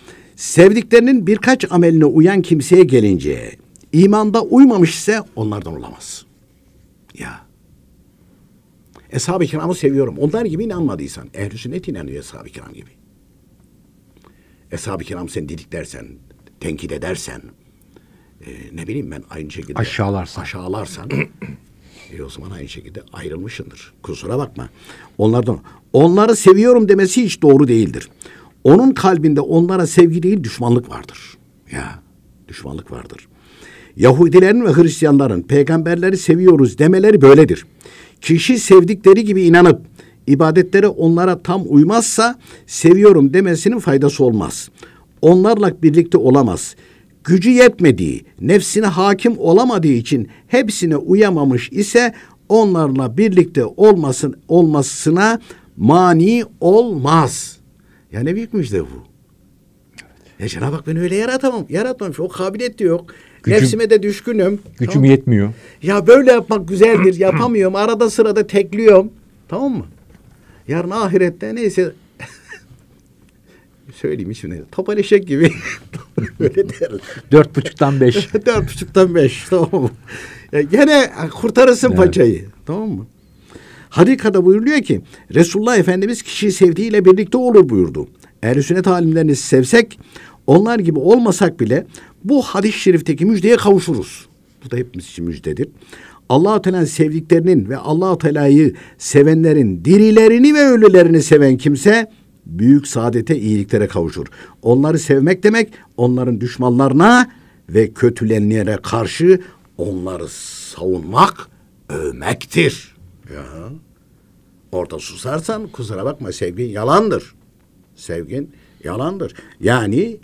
[SPEAKER 2] Sevdiklerinin birkaç ameline uyan kimseye gelince imanda uymamış ise onlardan olamaz. Ya. Eshab-ı kiramı seviyorum. Onlar gibi inanmadıysan. Ehl-i sünnet inanıyor eshab-ı kiram gibi. Eshab-ı kiram sen didiklersen, tenkit edersen, ne bileyim ben aynı şekilde aşağılarsan o zaman aynı şekilde ayrılmışsındır. Kusura bakma. Onları seviyorum demesi hiç doğru değildir. Onun kalbinde onlara sevgi değil düşmanlık vardır. Ya düşmanlık vardır. Yahudilerin ve Hristiyanların peygamberleri seviyoruz demeleri böyledir. Kişi sevdikleri gibi inanıp ibadetleri onlara tam uymazsa seviyorum demesinin faydası olmaz. Onlarla birlikte olamaz. Gücü yetmediği, nefsine hakim olamadığı için hepsine uyamamış ise onlarla birlikte olmasına mani olmaz. Ya ne büyük müjde bu. Ya Cenab-ı Hak beni öyle yaratmamış. O kabiliyet de yok. Nefsime de düşkünüm.
[SPEAKER 1] Gücüm
[SPEAKER 2] tamam.
[SPEAKER 1] yetmiyor.
[SPEAKER 2] Ya böyle yapmak güzeldir. Yapamıyorum. Arada sırada tekliyorum. Tamam mı? Yarın ahirette neyse söyleyeyim şimdi. Topal eşek gibi. Öyle deriz.
[SPEAKER 1] 4,5'tan 5.
[SPEAKER 2] 4,5'tan 5. Tamam mı? Gene kurtarırsın evet. Paçayı. Tamam mı? Hadika'da buyuruluyor ki Resulullah Efendimiz kişiyi sevdiğiyle birlikte olur buyurdu. Ehl-i sünnet alimlerini sevsek onlar gibi olmasak bile bu hadis-i şerifteki müjdeye kavuşuruz. Bu da hepimiz için müjdedir. Allah-u Teala'nın sevdiklerinin ve Allah-u Teala'yı sevenlerin dirilerini ve ölülerini seven kimse büyük saadete, iyiliklere kavuşur. Onları sevmek demek onların düşmanlarına ve kötülenlere karşı onları savunmak, övmektir. Ya. Orada susarsan kusura bakma sevgin yalandır. Sevgin yalandır. Yani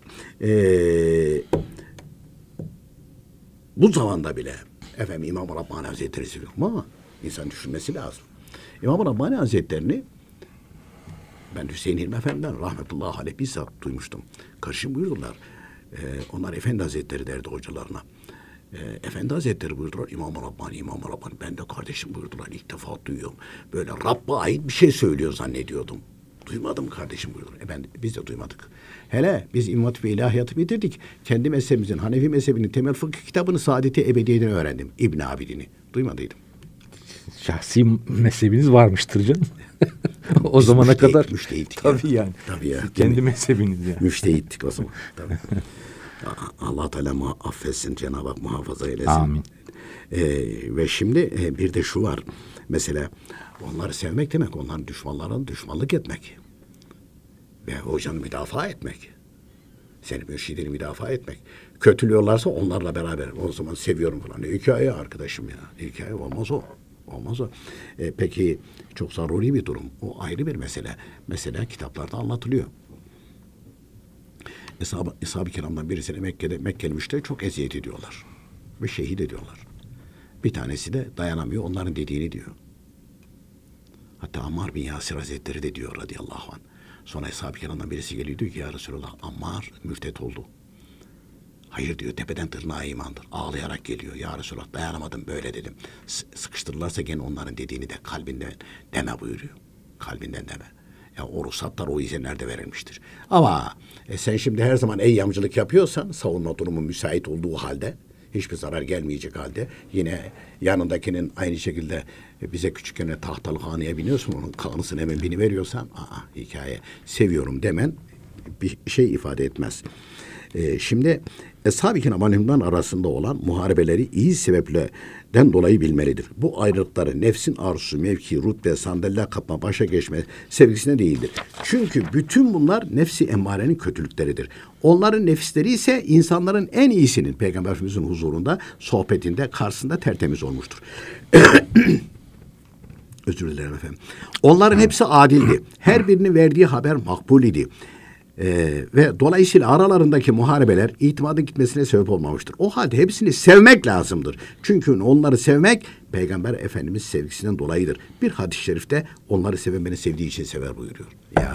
[SPEAKER 2] bu zamanda bile efendim İmam-ı Rabbani Hazretleri seviyorum ama insan düşünmesi lazım. İmam-ı Rabbani Hazretleri'ni ben Hüseyin İlmi Efendi'den rahmetullahi aleyh bizzat duymuştum. Karşım buyurdular. Onlar Efendi Hazretleri derdi hocalarına. Efendi Hazretleri buyurdular. İmam-ı Rabbani. Ben de kardeşim buyurdular. İlk defa duyuyorum. Böyle Rabb'a ait bir şey söylüyor zannediyordum. Duymadım kardeşim buyurdular. Biz de duymadık. Hele biz İmam Hatip ve İlahiyatı bitirdik. Kendi mezhebimizin, Hanefi mezhebinin temel fıkıh kitabını Saadeti Ebediye'den öğrendim. İbn Abidin'i. Duymadıydım.
[SPEAKER 1] Şahsi mezhebiniz varmıştır canım. O zamana kadar.
[SPEAKER 2] Müştehittik.
[SPEAKER 1] Tabii yani.
[SPEAKER 2] Tabii ya.
[SPEAKER 1] Kendi mezhebiniz yani.
[SPEAKER 2] Müştehittik o zaman. Tabii. Allah Teala affetsin, Cenab-ı Hak muhafaza eylesin.
[SPEAKER 1] Amin.
[SPEAKER 2] Ve şimdi bir de şu var. Mesela onları sevmek demek, onların düşmanlarına düşmanlık etmek. Ve hocanı müdafaa etmek. Senin mürşidini müdafaa etmek. Kötülüyorlarsa onlarla beraber o zaman seviyorum falan. Ne hikaye arkadaşım ya. Ne hikaye olmaz o. Olmaz o. Peki çok zaruri bir durum. O ayrı bir mesele. Mesela kitaplarda anlatılıyor. Eshab-ı kiramdan birisine Mekkeli müşteri çok eziyet ediyorlar. Ve şehit ediyorlar. Bir tanesi de dayanamıyor. Onların dediğini diyor. Hatta Ammar bin Yasir Hazretleri de diyor radıyallahu anh. Sonra Eshab-ı kiramdan birisi geliyor diyor ki ya Resulallah Ammar mürtet oldu. Hayır diyor tepeden tırnağa imandır. Ağlayarak geliyor. Ya Resulallah dayanamadım böyle dedim. Sıkıştırırlarsa gene onların dediğini de kalbinden deme buyuruyor. Kalbinden deme. Ya o ruhsatlar o izinlerde verilmiştir. Ama sen şimdi her zaman eyyamcılık yapıyorsan savunma durumu müsait olduğu halde hiçbir zarar gelmeyecek halde yine yanındakinin aynı şekilde bize küçükken tahtalı haneye biniyorsun onun kanısını hemen biniveriyorsan hikaye seviyorum demen bir şey ifade etmez. Şimdi Eshab-ı Kiram arasında olan muharebeleri iyi sebeplerden dolayı bilmelidir. Bu ayrılıkları nefsin arzusu, mevki, rütbe, sandalye kapma, başa geçme sevgisine değildir. Çünkü bütün bunlar nefsi emmarenin kötülükleridir. Onların nefisleri ise insanların en iyisinin Peygamber Efendimiz'in huzurunda, sohbetinde, karşısında tertemiz olmuştur. Özür dilerim efendim. Onların hepsi adildi. Her birinin verdiği haber makbul idi. Ve dolayısıyla aralarındaki muharebeler itimadın gitmesine sebep olmamıştır. O halde hepsini sevmek lazımdır. Çünkü onları sevmek Peygamber Efendimiz sevgisinden dolayıdır. Bir hadis-i şerifte onları seven beni sevdiği için sever buyuruyor.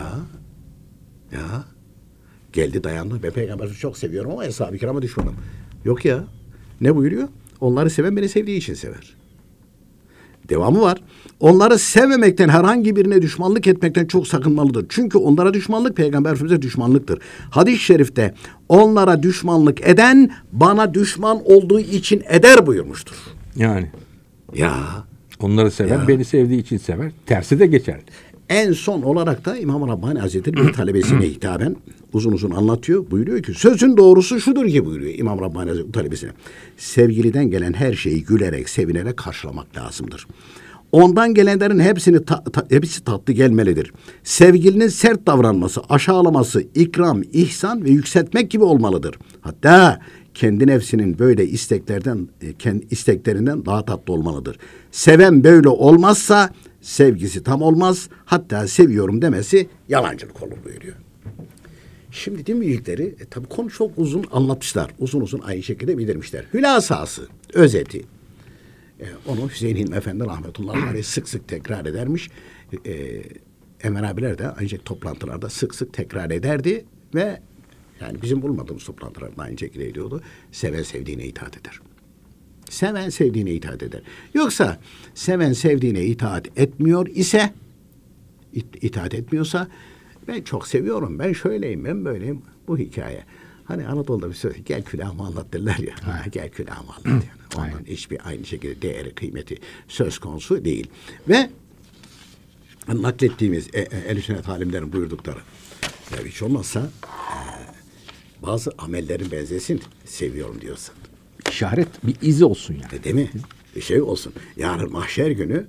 [SPEAKER 2] Ya geldi dayandı. Ben Peygamber'i çok seviyorum ama Eshab-ı Kiram'a düşmanım. Yok ya. Ne buyuruyor? Onları seven beni sevdiği için sever. Devamı var. Onları sevmemekten, herhangi birine düşmanlık etmekten çok sakınmalıdır. Çünkü onlara düşmanlık Peygamber Efendimiz'e düşmanlıktır. Hadis-i şerifte onlara düşmanlık eden bana düşman olduğu için eder buyurmuştur.
[SPEAKER 1] Yani
[SPEAKER 2] Ya
[SPEAKER 1] onları seven
[SPEAKER 2] Ya.
[SPEAKER 1] beni sevdiği için sever. Tersi de geçer.
[SPEAKER 2] en son olarak da İmam Rabbani Hazretleri bir talebesine hitaben uzun uzun anlatıyor. Buyuruyor ki sözün doğrusu şudur ki buyuruyor İmam Rabbani Hazretleri talebesine. Sevgiliden gelen her şeyi gülerek, sevinerek karşılamak lazımdır. Ondan gelenlerin hepsi tatlı gelmelidir. Sevgilinin sert davranması, aşağılaması, ikram, ihsan ve yükseltmek gibi olmalıdır. Hatta kendi nefsinin böyle isteklerinden daha tatlı olmalıdır. Seven böyle olmazsa sevgisi tam olmaz. Hatta seviyorum demesi yalancılık olur buyuruyor. Şimdi din büyükleri tabii konu çok uzun anlatmışlar. Uzun uzun aynı şekilde bildirmişler. Hülasası, özeti. Onu Hüseyin Hilmi Efendi rahmetullahi aleyh sık sık tekrar edermiş. Emre abiler de ancak toplantılarda sık sık tekrar ederdi ve yani bizim bulmadığımız toplantılarda aynı şekilde ediyordu. Seven sevdiğine itaat eder. Seven sevdiğine itaat eder. Yoksa seven sevdiğine itaat etmiyor ise, itaat etmiyorsa ben çok seviyorum, ben şöyleyim, ben böyleyim, bu hikaye. Hani Anadolu'da bir söz, gel külahımı anlat derler ya. Ha, gel külahımı anlat yani. Ondan hiçbir aynı şekilde değeri, kıymeti söz konusu değil. Ve naklettiğimiz ehl-i sünnet alimlerin buyurdukları, ya hiç olmazsa bazı amellerin benzesin, seviyorum diyorsun.
[SPEAKER 1] İşaret, bir izi olsun yani.
[SPEAKER 2] Değil mi? Bir şey olsun. Yarın mahşer günü,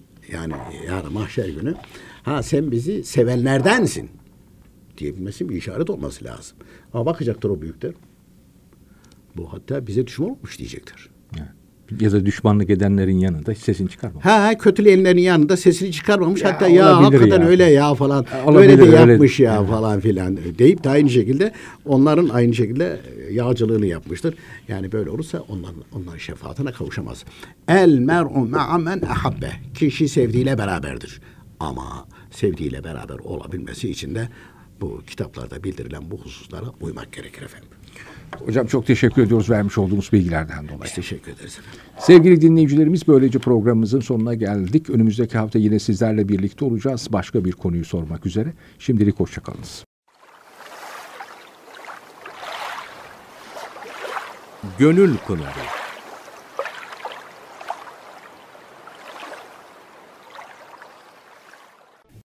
[SPEAKER 2] ha sen bizi sevenlerdensin diyebilmesi bir işaret olması lazım. Ama bakacaktır o büyükler. Bu hatta bize düşman olmuş diyecektir.
[SPEAKER 1] Yani. Ya da düşmanlık edenlerin yanında hiç sesini çıkarmamış.
[SPEAKER 2] Kötüleyenlerin yanında sesini çıkarmamış.
[SPEAKER 1] Ya,
[SPEAKER 2] hatta ya hakikaten
[SPEAKER 1] ya.
[SPEAKER 2] öyle ya falan.
[SPEAKER 1] Olabilir,
[SPEAKER 2] öyle de yapmış
[SPEAKER 1] öyle.
[SPEAKER 2] ya falan filan deyip de aynı şekilde onların aynı şekilde yağcılığını yapmıştır. Yani böyle olursa onların şefaatine kavuşamaz. El mer'u ma'a men ahabbe. Kişi sevdiğiyle beraberdir. Ama sevdiğiyle beraber olabilmesi için de bu kitaplarda bildirilen bu hususlara uymak gerekir efendim.
[SPEAKER 1] Hocam çok teşekkür ediyoruz vermiş olduğumuz bilgilerden dolayı.
[SPEAKER 2] Biz teşekkür ederiz efendim.
[SPEAKER 1] Sevgili dinleyicilerimiz, böylece programımızın sonuna geldik. Önümüzdeki hafta yine sizlerle birlikte olacağız. Başka bir konuyu sormak üzere. Şimdilik hoşçakalınız.
[SPEAKER 3] Gönül Pınarı.